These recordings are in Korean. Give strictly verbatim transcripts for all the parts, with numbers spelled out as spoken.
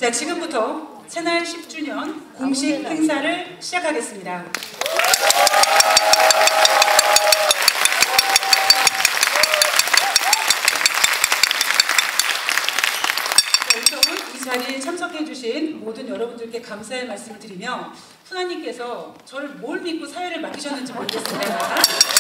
자, 지금부터 새날 십 주년 공식 행사를 시작하겠습니다. 우선 이 자리에 참석해주신 모든 여러분들께 감사의 말씀을 드리며 훈아님께서 저를 뭘 믿고 사회를 맡기셨는지 모르겠습니다.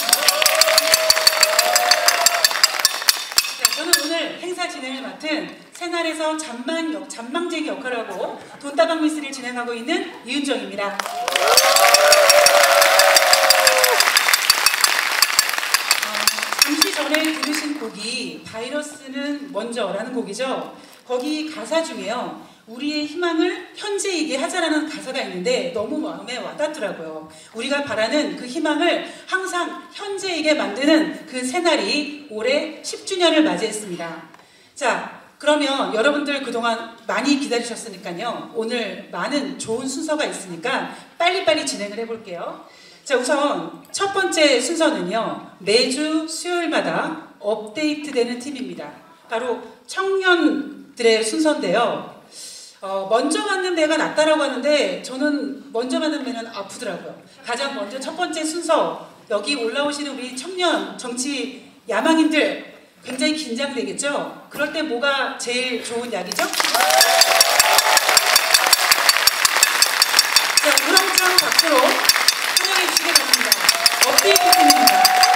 저는 오늘 행사 진행을 맡은 새날에서 잔망 역, 잔망쟁이 역할을 하고 돈다방 미스를 진행하고 있는 이은정입니다. 어, 잠시 전에 들으신 곡이 바이러스는 먼저라는 곡이죠. 거기 가사 중에요. 우리의 희망을 현재이게 하자라는 가사가 있는데 너무 마음에 와닿더라고요. 우리가 바라는 그 희망을 항상 현재이게 만드는 그 새날이 올해 십 주년을 맞이했습니다. 자, 그러면 여러분들 그동안 많이 기다리셨으니까요. 오늘 많은 좋은 순서가 있으니까 빨리빨리 진행을 해볼게요. 자, 우선 첫 번째 순서는요. 매주 수요일마다 업데이트되는 팁입니다. 바로 청년들의 순서인데요. 어, 먼저 맞는 배가 낫다라고 하는데 저는 먼저 맞는 배는 아프더라고요. 가장 먼저 첫 번째 순서, 여기 올라오시는 우리 청년 정치 야망인들 굉장히 긴장되겠죠? 그럴 때 뭐가 제일 좋은 약이죠? 자, 우렁찬 박수로 환영해 주시기 바랍니다. 업데이트 팀입니다.